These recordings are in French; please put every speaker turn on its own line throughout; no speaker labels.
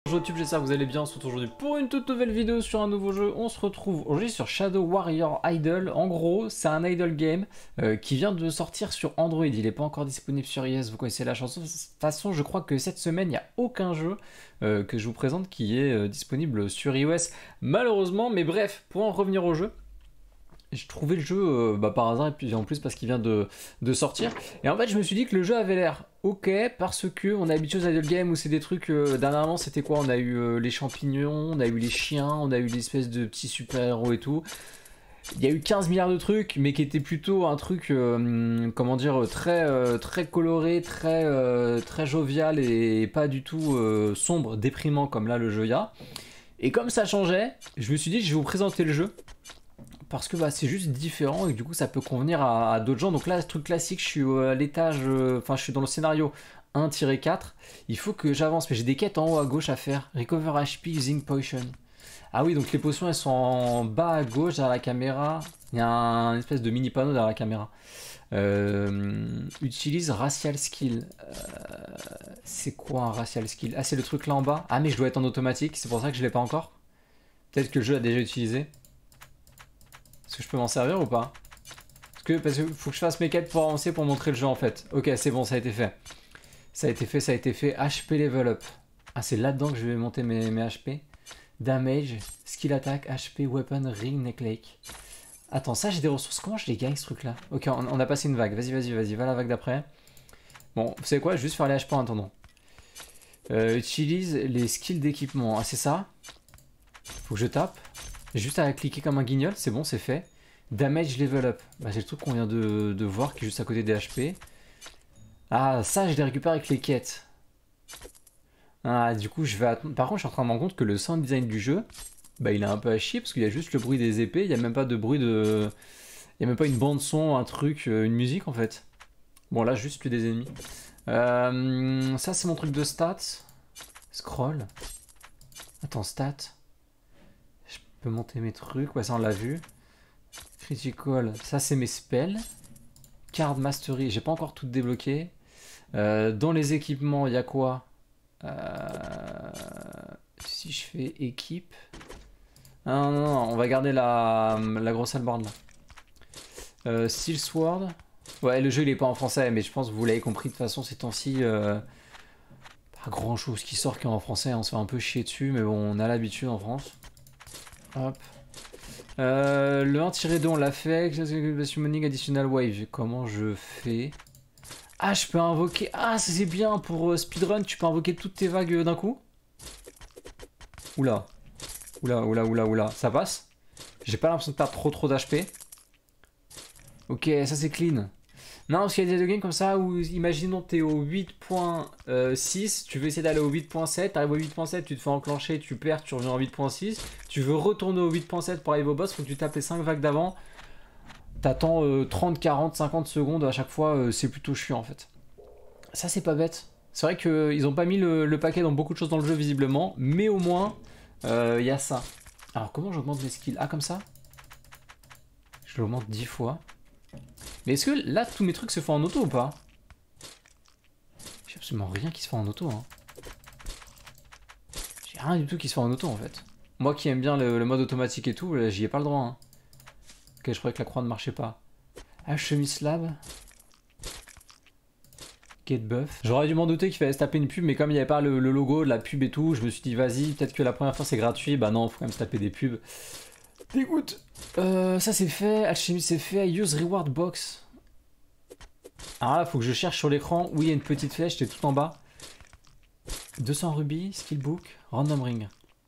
Bonjour YouTube, j'espère que vous allez bien. On se retrouve aujourd'hui pour une toute nouvelle vidéo sur un nouveau jeu. On se retrouve aujourd'hui sur Shadow Warrior Idol. En gros, c'est un idle game qui vient de sortir sur Android. Il n'est pas encore disponible sur iOS, vous connaissez la chanson. De toute façon, je crois que cette semaine, il n'y a aucun jeu que je vous présente qui est disponible sur iOS, malheureusement. Mais bref, pour en revenir au jeu, j'ai trouvé le jeu par hasard et puis en plus parce qu'il vient de sortir. Et en fait, je me suis dit que le jeu avait l'air ok parce que on a habitué aux idle games où c'est des trucs. Dernièrement, c'était quoi? On a eu les champignons, on a eu les chiens, on a eu l'espèce de petits super-héros et tout. Il y a eu 15 milliards de trucs, mais qui étaient plutôt un truc, comment dire, très coloré, très jovial et pas du tout sombre, déprimant comme là le jeu y a. Et comme ça changeait, je me suis dit je vais vous présenter le jeu. Parce que c'est juste différent et du coup ça peut convenir à d'autres gens. Donc là, ce truc classique, je suis à l'étage, enfin je suis dans le scénario 1-4. Il faut que j'avance, mais j'ai des quêtes en haut à gauche à faire. Recover HP using potion. Ah oui, donc les potions elles sont en bas à gauche derrière la caméra. Il y a un espèce de mini panneau derrière la caméra. Utilise racial skill. C'est quoi un racial skill? Ah, c'est le truc là en bas. Ah, mais je dois être en automatique, c'est pour ça que je l'ai pas encore. Peut-être que le jeu a déjà utilisé. Est-ce que je peux m'en servir ou pas? Parce que faut que je fasse mes quêtes pour avancer pour montrer le jeu en fait. Ok, c'est bon, ça a été fait. Ça a été fait, ça a été fait. HP level up. Ah, c'est là-dedans que je vais monter mes HP. Damage, skill attack, HP, weapon, ring, necklake. Attends, ça j'ai des ressources. Comment je les gagne ce truc là? Ok, on a passé une vague. Vas-y, vas-y, vas-y, va la vague d'après. Bon, vous savez quoi? Je vais juste faire les HP en attendant. Utilise les skills d'équipement. Ah, c'est ça? Faut que je tape. Juste à cliquer comme un guignol, c'est bon, c'est fait. Damage level up. Bah, c'est le truc qu'on vient de voir qui est juste à côté des HP. Ah, ça, je les récupère avec les quêtes. Ah, du coup, je vais attendre. Par contre, je suis en train de me rendre compte que le sound design du jeu, bah, il est un peu à chier parce qu'il y a juste le bruit des épées. Il n'y a même pas de bruit de. Il n'y a même pas une bande-son, un truc, une musique en fait. Bon, là, juste plus des ennemis. Ça, c'est mon truc de stats. Scroll. Attends, stats. Je peux monter mes trucs. Ouais, ça, on l'a vu. Critical, ça c'est mes spells. Card Mastery, j'ai pas encore tout débloqué. Dans les équipements, il y a quoi? Si je fais équipe. Ah, non, non, non, on va garder la grosse hallebarde là. Steel Sword. Ouais, le jeu il est pas en français, mais je pense que vous l'avez compris de toute façon ces temps-ci. Pas grand chose qui sort qui est en français, on se fait un peu chier dessus, mais bon, on a l'habitude en France. Hop. Le 1-2 on l'a fait. Summoning Additional Wave. Comment je fais? Ah, je peux invoquer. Ah, c'est bien pour speedrun. Tu peux invoquer toutes tes vagues d'un coup. Oula. Oula, oula, oula, oula. Ça passe? J'ai pas l'impression de perdre trop d'HP. Ok, ça c'est clean. Non, parce qu'il y a des games comme ça où, imaginons, t'es au 8.6, tu veux essayer d'aller au 8.7, t'arrives au 8.7, tu te fais enclencher, tu perds, tu reviens en 8.6, tu veux retourner au 8.7 pour arriver au boss, faut que tu tapes les 5 vagues d'avant, t'attends 30, 40, 50 secondes à chaque fois, c'est plutôt chiant en fait. Ça c'est pas bête. C'est vrai qu'ils ont pas mis le paquet dans beaucoup de choses dans le jeu visiblement, mais au moins, il y a ça. Alors comment j'augmente mes skills? Ah, comme ça? Je l'augmente 10 fois. Mais est-ce que là, tous mes trucs se font en auto ou pas? J'ai absolument rien qui se fait en auto. Hein. J'ai rien du tout qui se fait en auto en fait. Moi qui aime bien le mode automatique et tout, j'y ai pas le droit. Hein. Ok, je croyais que la croix ne marchait pas. Ah, chemise slab. Get buff. J'aurais dû m'en douter qu'il fallait se taper une pub, mais comme il n'y avait pas le logo de la pub et tout, je me suis dit vas-y, peut-être que la première fois c'est gratuit. Bah non, faut quand même se taper des pubs. Dégoûte. Ça c'est fait, alchimie c'est fait, use reward box. Alors là, faut que je cherche sur l'écran où il y a une petite flèche, c'est tout en bas. 200 rubis, skillbook, random ring.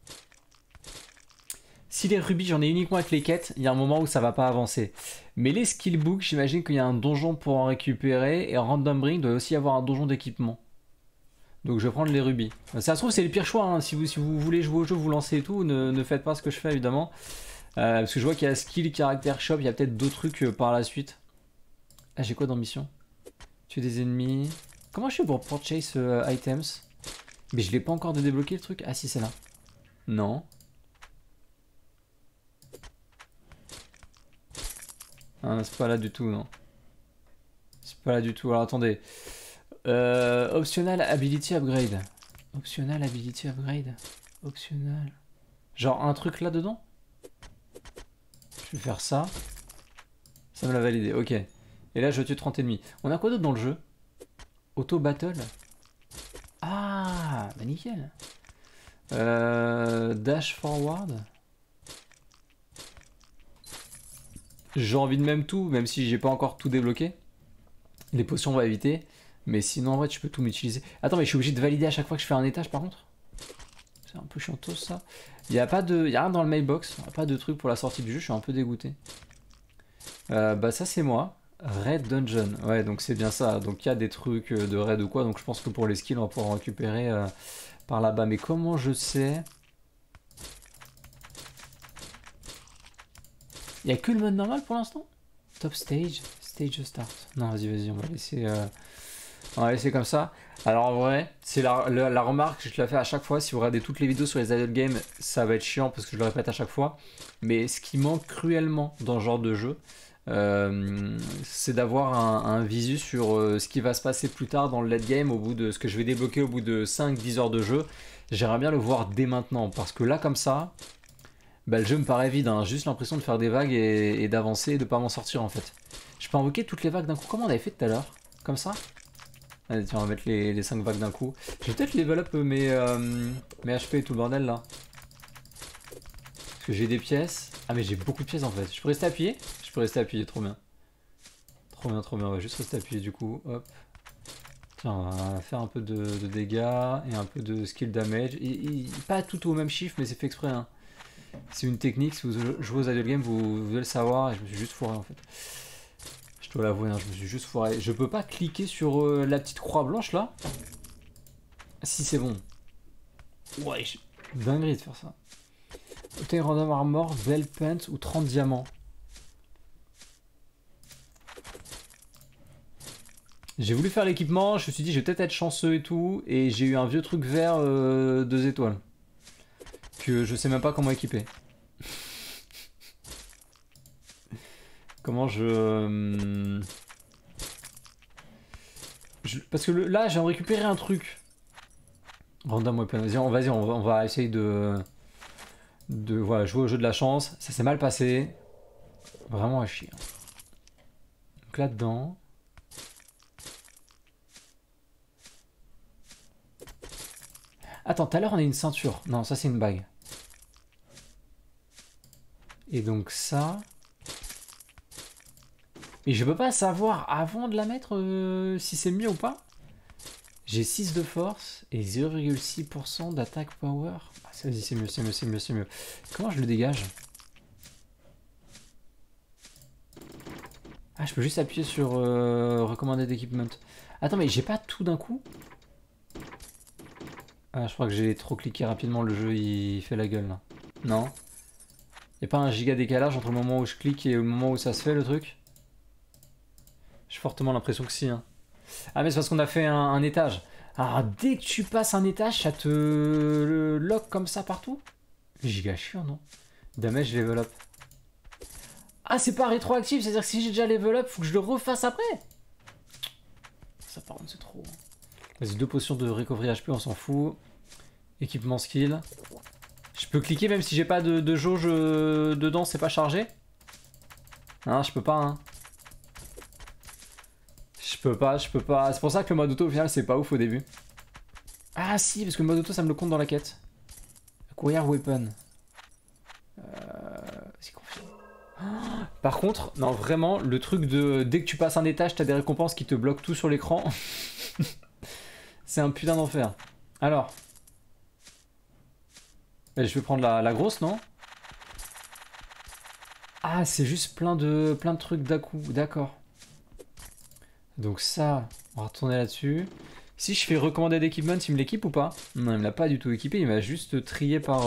Si les rubis, j'en ai uniquement avec les quêtes, il y a un moment où ça va pas avancer. Mais les skillbooks, j'imagine qu'il y a un donjon pour en récupérer, et random ring doit aussi avoir un donjon d'équipement. Donc je vais prendre les rubis. Ça se trouve, c'est le pire choix, hein. Si vous voulez jouer au jeu, vous lancez et tout, ne faites pas ce que je fais évidemment. Parce que je vois qu'il y a skill, caractère shop, il y a peut-être d'autres trucs par la suite. Ah, j'ai quoi dans mission? Tuer des ennemis. Comment je fais pour purchase items? Mais je l'ai pas encore de débloquer le truc. Ah si, c'est là. Non. Ah, c'est pas là du tout, non. C'est pas là du tout. Alors attendez. Optional ability upgrade. Optional ability upgrade. Optional. Genre un truc là-dedans? Je vais faire ça. Ça me l'a validé, ok. Et là, je tue 30 ennemis. On a quoi d'autre dans le jeu? Auto battle. Ah, bah nickel. Dash forward. J'ai envie de même tout, même si j'ai pas encore tout débloqué. Les potions on va éviter. Mais sinon en vrai tu peux tout m'utiliser. Attends mais je suis obligé de valider à chaque fois que je fais un étage par contre. C'est un peu chiantos ça. Il y a rien dans le mailbox. Il y a pas de truc pour la sortie du jeu, je suis un peu dégoûté. Bah ça c'est moi. Raid Dungeon. Ouais donc c'est bien ça. Donc il y a des trucs de raid ou quoi. Donc je pense que pour les skills on va pouvoir en récupérer par là-bas. Mais comment je sais? Il n'y a que le mode normal pour l'instant? Top stage, stage start. Non, vas-y, on va laisser comme ça. Alors en vrai, c'est la remarque, je te la fais à chaque fois. Si vous regardez toutes les vidéos sur les idle games, ça va être chiant parce que je le répète à chaque fois. Mais ce qui manque cruellement dans ce genre de jeu, c'est d'avoir un visu sur ce qui va se passer plus tard dans le late game, au bout de ce que je vais débloquer au bout de 5-10 heures de jeu. J'aimerais bien le voir dès maintenant parce que là, comme ça. Bah, le jeu me paraît vide, hein. J'ai juste l'impression de faire des vagues et d'avancer et de pas m'en sortir en fait. Je peux invoquer toutes les vagues d'un coup. Comment on avait fait tout à l'heure? Comme ça? Allez, tiens, on va mettre les 5 vagues d'un coup. Je vais peut-être level up mes HP et tout le bordel là. Parce que j'ai des pièces. Ah, mais j'ai beaucoup de pièces en fait. Je peux rester appuyé? Je peux rester appuyé, trop bien. Trop bien. On va juste rester appuyé du coup. Hop. Tiens, on va faire un peu de dégâts et un peu de skill damage. Pas tout au même chiffre, mais c'est fait exprès, hein. C'est une technique, si vous jouez aux idle games, vous devez le savoir, et je me suis juste foiré en fait. Je dois l'avouer, hein, je me suis juste foiré. Je peux pas cliquer sur la petite croix blanche là? Si c'est bon. Ouais, dinguerie de faire ça. Obtain random armor, bell pants ou 30 diamants. J'ai voulu faire l'équipement, je me suis dit je vais peut-être être chanceux et tout, et j'ai eu un vieux truc vert 2 étoiles. Que je sais même pas comment équiper. Comment parce que là, j'ai récupéré un truc. Random weapon. Vas-y, on va essayer voilà, jouer au jeu de la chance. Ça s'est mal passé. Vraiment à chier. Donc là-dedans. Attends, tout à l'heure, on a une ceinture. Non, ça, c'est une bague. Et donc ça... Mais je peux pas savoir avant de la mettre si c'est mieux ou pas. J'ai 6 de force et 0,6% d'attaque power. Ah, vas-y, c'est mieux. Comment je le dégage? Ah, je peux juste appuyer sur recommander d'équipement. Attends, mais j'ai pas tout d'un coup? Ah, je crois que j'ai trop cliqué rapidement, le jeu il fait la gueule là. Non? Y'a pas un giga décalage entre le moment où je clique et le moment où ça se fait le truc? J'ai fortement l'impression que si, hein. Ah mais c'est parce qu'on a fait un étage. Alors dès que tu passes un étage, ça te le lock comme ça partout? Giga chiant, non? Damage level up. Ah c'est pas rétroactif, c'est-à-dire que si j'ai déjà level up, faut que je le refasse après? Ça par contre c'est trop. Vas-y, 2 potions de recovery HP, on s'en fout. Équipement skill. Je peux cliquer même si j'ai pas de jauge dedans, c'est pas chargé? Non, je peux pas, hein. Je peux pas. C'est pour ça que le mode auto au final c'est pas ouf au début. Ah si, parce que le mode auto ça me le compte dans la quête. Acquire weapon. C'est confus. Par contre, non vraiment, le truc de dès que tu passes un étage, t'as des récompenses qui te bloquent tout sur l'écran. C'est un putain d'enfer. Alors. Je vais prendre la grosse, non? Ah, c'est juste plein de trucs d'un coup, d'accord. Donc ça, on va retourner là-dessus. Si je fais recommander d'équipement, il me l'équipe ou pas? Non, il me l'a pas du tout équipé, il m'a juste trié par...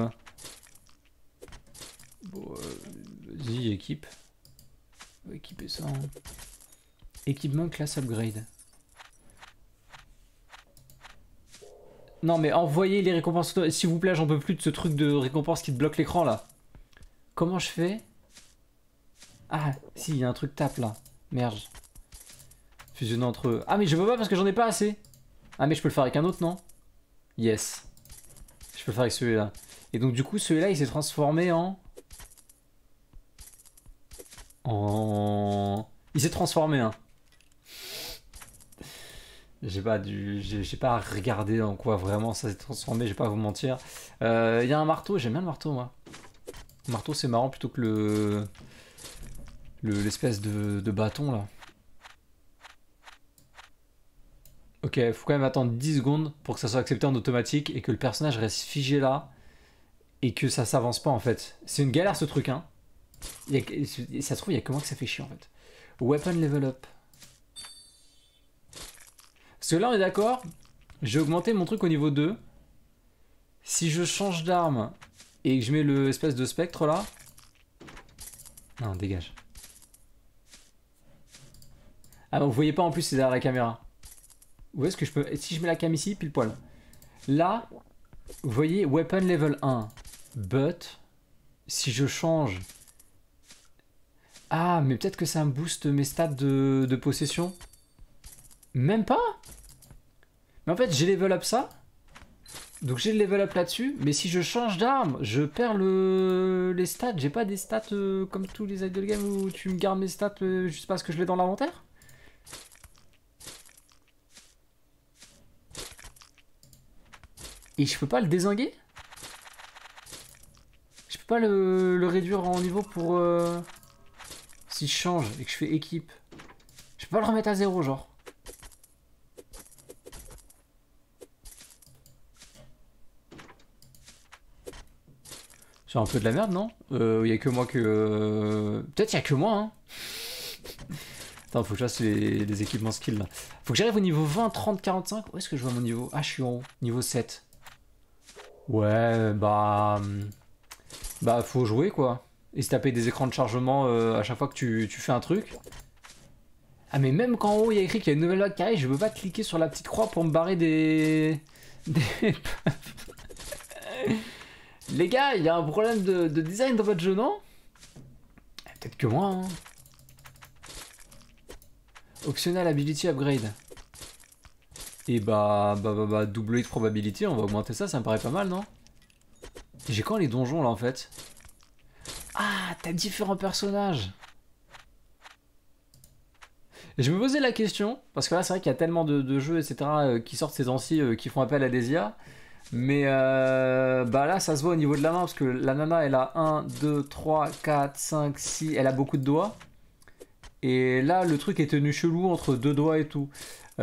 Bon, vas-y, équipe. On va équiper ça. Hein. Équipement classe upgrade. Non mais envoyez les récompenses. S'il vous plaît, j'en peux plus de ce truc de récompense qui te bloque l'écran là. Comment je fais? Ah, si, il y a un truc tape là. Merde. Fusionner entre eux. Ah mais je peux pas parce que j'en ai pas assez. Ah mais je peux le faire avec un autre, non? Yes. Je peux faire avec celui-là. Et donc du coup, celui-là, il s'est transformé en... Il s'est transformé, hein. J'ai pas regardé en quoi vraiment ça s'est transformé, je vais pas vous mentir. Il y a un marteau, j'aime bien le marteau, moi. Le marteau, c'est marrant plutôt que l'espèce de bâton, là. Ok, faut quand même attendre 10 secondes pour que ça soit accepté en automatique et que le personnage reste figé là et que ça s'avance pas, en fait. C'est une galère, ce truc, hein. Ça se trouve, il y a que moi que ça fait chier, en fait. Weapon level up. Parce que là, on est d'accord, j'ai augmenté mon truc au niveau 2. Si je change d'arme et que je mets le espèce de spectre là... Non, dégage. Ah, vous voyez pas en plus, c'est derrière la caméra. Où est-ce que je peux... Si je mets la cam ici, pile poil. Là, vous voyez, weapon level 1. But, si je change... Ah, mais peut-être que ça me booste mes stats de possession. Même pas. Mais en fait, j'ai level up ça. Donc j'ai le level up là-dessus. Mais si je change d'arme, je perds les stats. J'ai pas des stats comme tous les idle games où tu me gardes mes stats juste parce que je l'ai dans l'inventaire. Et je peux pas le dézinguer? Je peux pas le réduire en niveau pour... Si je change et que je fais équipe. Je peux pas le remettre à 0 genre. C'est un peu de la merde, non? Il y a que moi que... Peut-être il y a que moi, hein. Attends, faut que je fasse les équipements skills, là. Faut que j'arrive au niveau 20, 30, 45. Où est-ce que je vois mon niveau? Ah, je suis en haut. Niveau 7. Ouais, bah... Bah, faut jouer, quoi. Et se taper des écrans de chargement à chaque fois que tu fais un truc. Ah, mais même quand en haut, il y a écrit qu'il y a une nouvelle vague qui arrive, je peux pas cliquer sur la petite croix pour me barrer des... Les gars, il y a un problème de design dans votre jeu, non? Peut-être que moi, hein. Optional ability upgrade. Et bah, double hit probability, on va augmenter ça, ça me paraît pas mal, non? J'ai quand les donjons là en fait? Ah, t'as différents personnages. Et je me posais la question, parce que là c'est vrai qu'il y a tellement de jeux, etc. Qui sortent ces temps-ci, qui font appel à des IA. Mais bah là ça se voit au niveau de la main, parce que la nana elle a 1, 2, 3, 4, 5, 6, elle a beaucoup de doigts. Et là le truc est tenu chelou entre deux doigts et tout.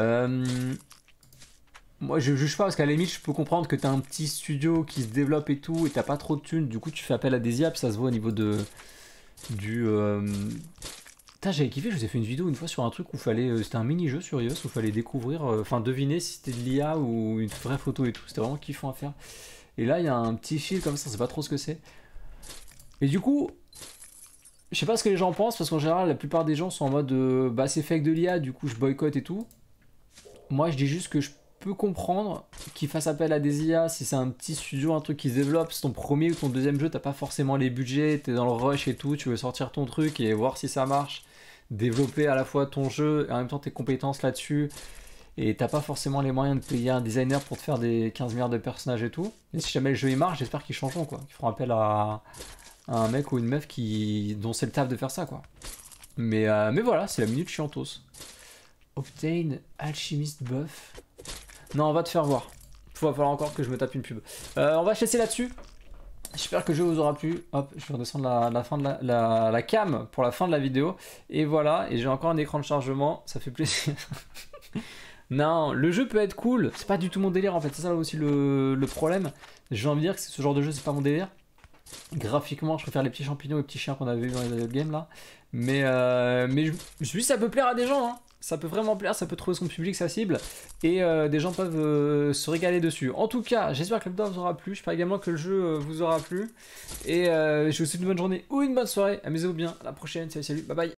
Moi je juge pas parce qu'à la limite je peux comprendre que t'as un petit studio qui se développe et tout et t'as pas trop de thunes, du coup tu fais appel à des IA, puis ça se voit au niveau du... Putain, j'avais kiffé, je vous ai fait une vidéo une fois sur un truc où fallait... c'était un mini-jeu sur iOS où fallait découvrir, enfin deviner si c'était de l'IA ou une vraie photo et tout, c'était vraiment kiffant à faire. Et là il y a un petit fil comme ça, on sait pas trop ce que c'est. Et du coup, je sais pas ce que les gens pensent parce qu'en général la plupart des gens sont en mode bah c'est fake de l'IA, du coup je boycotte et tout. Moi je dis juste que je peux comprendre qu'ils fassent appel à des IA si c'est un petit studio, un truc qui se développe, c'est ton premier ou ton deuxième jeu, t'as pas forcément les budgets, t'es dans le rush et tout, tu veux sortir ton truc et voir si ça marche, développer à la fois ton jeu et en même temps tes compétences là-dessus, et t'as pas forcément les moyens de payer un designer pour te faire des 15 milliards de personnages et tout. Et si jamais le jeu il marche, j'espère qu'ils changeront quoi, qu'ils feront appel à un mec ou une meuf dont c'est le taf de faire ça quoi. Mais voilà, c'est la minute chiantos. Obtain Alchemist Buff. Non, on va te faire voir. Il va falloir encore que je me tape une pub. On va se laisser là-dessus. J'espère que le jeu vous aura plu. Hop, je vais redescendre la fin de la cam pour la fin de la vidéo. Et voilà, et j'ai encore un écran de chargement. Ça fait plaisir. Non, le jeu peut être cool. C'est pas du tout mon délire en fait. C'est ça aussi le problème. J'ai envie de dire que ce genre de jeu, c'est pas mon délire. Graphiquement, je préfère les petits champignons et les petits chiens qu'on avait vu dans les games là. Mais je me suis dit, ça peut plaire à des gens, hein. Ça peut vraiment plaire, ça peut trouver son public, sa cible, et des gens peuvent se régaler dessus. En tout cas, j'espère que la vidéo vous aura plu, j'espère également que le jeu vous aura plu, et je vous souhaite une bonne journée ou une bonne soirée, amusez-vous bien, à la prochaine, salut, salut, bye bye.